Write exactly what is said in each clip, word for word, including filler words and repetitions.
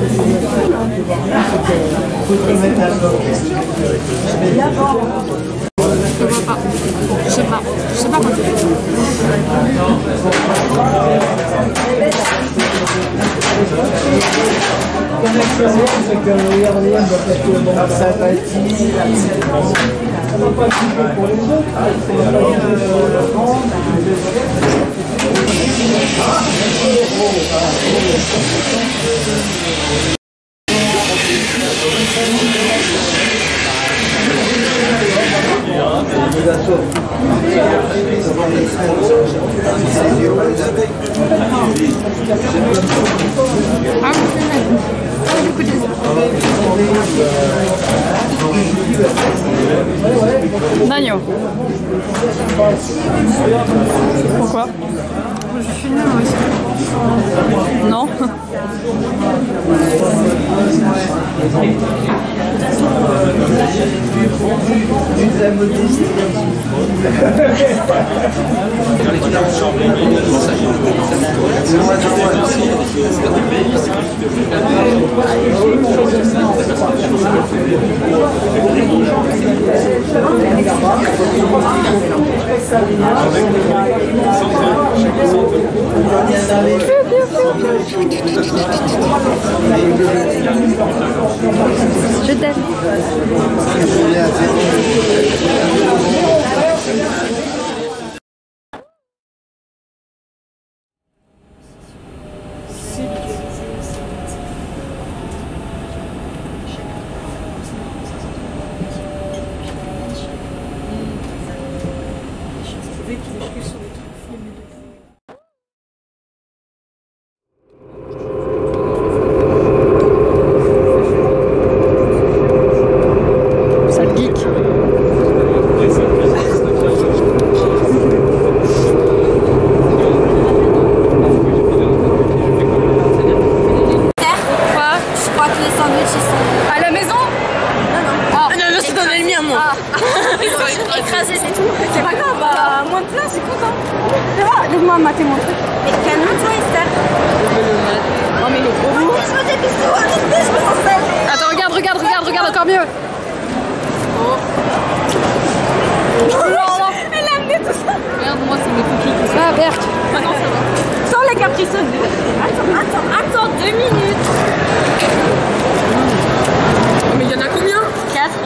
Je vois pas. Je sais pas. Je sais pas quoi. Ah, Dagno. Pourquoi? Je filme moi aussi. Non. Je t'aime. Écrasé, c'est tout. C'est pas grave, bah, moins de place, c'est content. Tu vois, lève-moi mater mon truc. Mais calme-toi, Esther. Oh, mais il est trop beau. Je veux des bisous, arrêtez, je me sens seule. Attends, regarde, regarde, regarde, regarde encore mieux. Oh. Elle a amené tout ça. Regarde, moi, c'est mes cookies. Ah, Berk. Ah non, ça va. Sans la capricone. Attends, attends, attends, deux minutes. Mais il y en a combien? Quatre.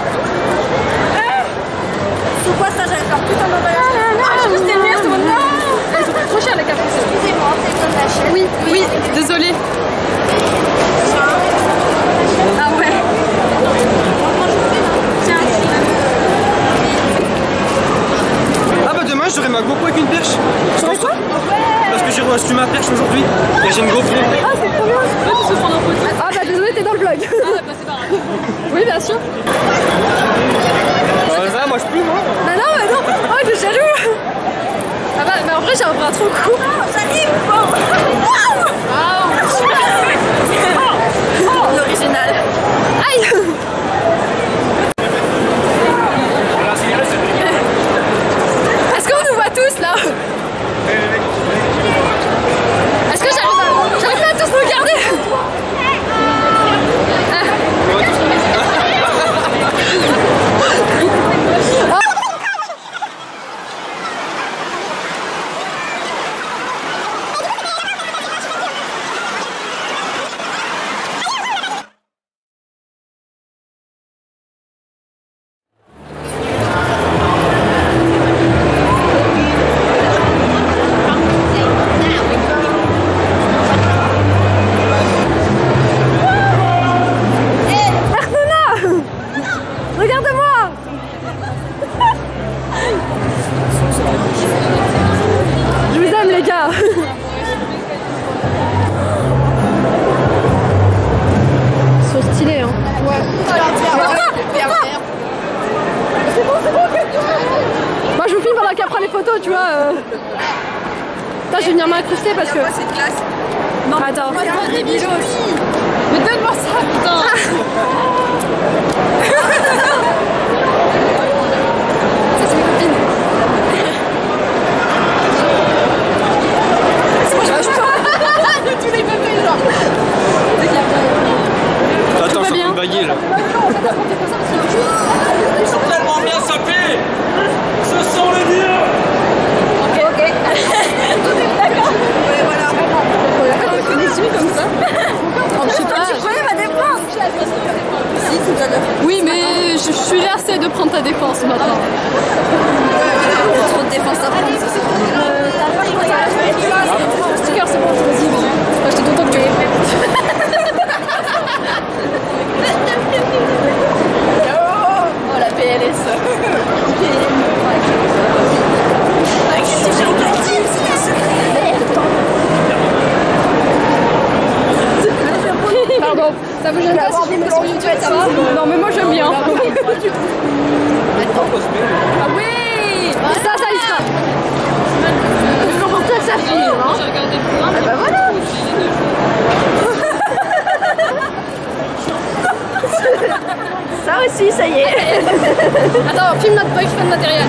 C'est quoi ça? J'avais peur putain d'emballage. Ah, je restais merde, non. Elles sont trop chères les capricioles. Excusez-moi, c'est comme la chaîne. Oui, oui, désolée. Ah ouais. Tiens. Ah bah demain j'aurai ma GoPro avec une perche. Tu vois quoi? Parce que j'ai reçu ma perche aujourd'hui et j'ai une GoPro. Ah, c'est trop bien. Ouais, tu se prends un peu. Ah bah désolé, t'es dans le vlog. Ah bah c'est pas grave. Oui, bien sûr. Bah ça, moi je plume hein. Bah non, bah non. Oh, t'es jaloux. Ah bah, mais en vrai j'ai un bras trop court. Oh, j'arrive. Bon. Ah, Oh, oh, l'original. aïe. Est-ce qu'on nous voit tous là? Est-ce que j'arrive à... j'arrive pas à tous nous regarder? Regarde-moi! Je vous aime les gars! Ils sont stylés hein! Ouais! C'est bon, c'est bon! Moi je vous filme pendant qu'elle prend les photos, tu vois! Euh... Attends, je vais venir m'incruster parce que... C'est classe. Non, attends! Des bijoux aussi! Mais donne-moi ça, putain! Ça, c'est mes copines. C'est moi, je vois tous les bébés, genre. en fait, quand t'es comme ça, parce que tu Ils sont tellement bien sapés. Ce sont les dieux. Ok, ok. D'accord. Ouais, voilà. On finit comme ça. Je sais pas. Tu prenais ma défense. Si, tout à l'heure. Oui, mais je, je suis lassée de prendre ta défense maintenant. Trop de défense à prendre, ça c'est pas Le sticker, c'est bon, vas-y, vas-y. Moi, j'étais content que tu l'aies fait. Oh, la P L S. Pardon, ça vous gêne pas si je mets sur YouTube, ça va? Non, mais moi j'aime bien. Ah oui! Ça, ça y sera. Comment ça, ça filme, hein? J'ai regardé le programme. Ah bah voilà! ça aussi, ça y est. Attends, filme notre boyfriend matériel.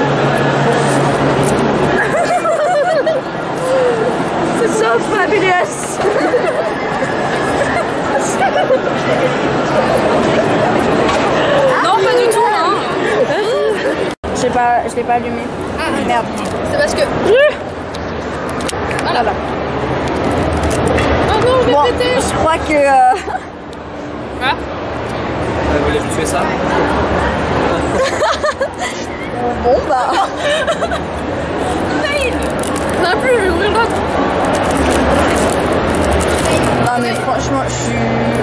C'est so fabulous. Non, pas du tout, hein. Je sais pas, je l'ai pas allumé. Ah, merde. c'est parce que... Ah là là. Oh non, je Bon, l'ai pété. je crois que... Euh... Quoi? Elle voulait juste faire ça. Bon bah... Ça n'a plus, je vais ouvrir l'autre. Non mais franchement, je suis...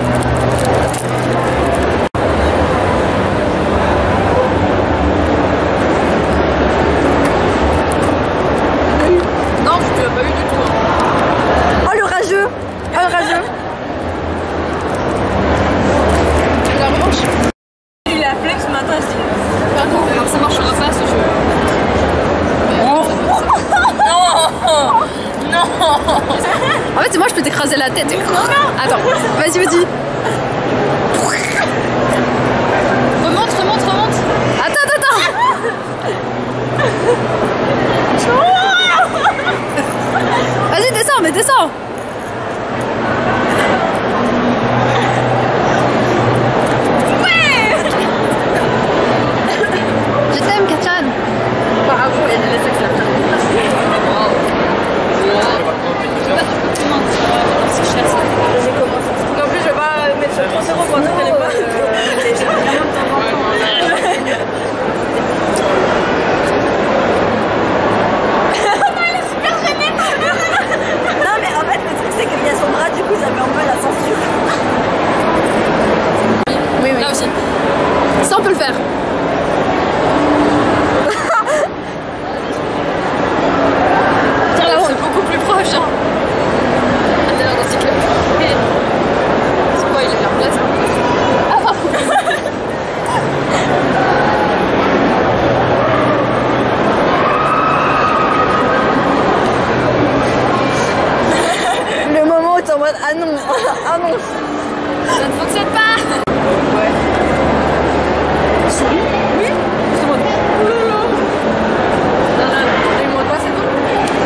Non, tu l'as pas eu du tout. Hein. Oh le rageux. Oh le rageux. La revanche. Il a flemme ce matin aussi. Pardon, alors ça marchera pas ce jeu. En fait, c'est moi, je peux t'écraser la tête. Attends, vas-y, vas-y. Remonte, remonte, remonte. Attends, attends, attends. Vas-y, descends, mais descends. Ouais. Je t'aime, Katjan. Bravo, il y a des laissés que ça fait. C'est cher ça. J'ai commencé. En plus, je vais pas mettre sur trente euros pour un truc qu'elle est pas. J'ai vraiment de temps en temps. Non, mais en fait, le truc, c'est qu'il y a son bras, du coup, j'avais un peu la censure. Oui, oui. Là aussi. Ça, on peut le faire. Tiens, là, c'est beaucoup plus proche. Hein. Ah, t'as l'air d'un cyclope. C'est quoi, il a l'air blaze? Ah, pardon. Le moment où t'es en mode ah non, ah non. Ça ne fonctionne pas. Ouais. Souris? Oui. C'est moi. Oh là là. Non, non, dis-moi pas, c'est bon.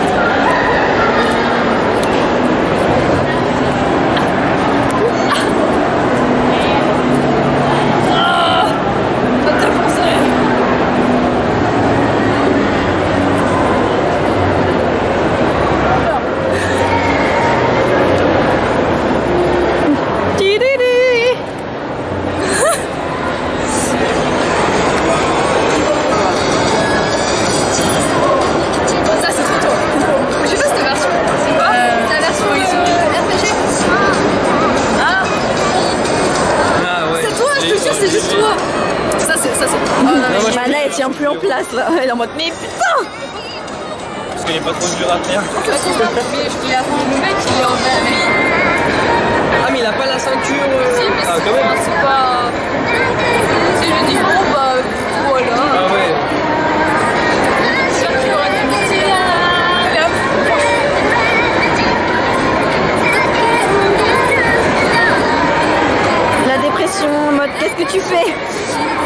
Ah. Ça te défoncerait. Ça c'est trop tôt. Je sais pas cette version. C'est quoi? C'est la version euh, R P G. Ah. Ah ouais. C'est toi, je te jure, c'est juste toi. Ça c'est ça c'est. Oh non mais moi, je Mana, elle tient plus en place là. Elle est en mode mais putain. Parce qu'il n'est pas trop dur à tenir. il a le mec il est en Ah mais il a pas la ceinture. euh. Ah quand même. c'est pas. Si je dis bon bah voilà. Ah ouais. C'est sûr qu'il aurait dû me dire. Et hop. La dépression en mode qu'est-ce que tu fais?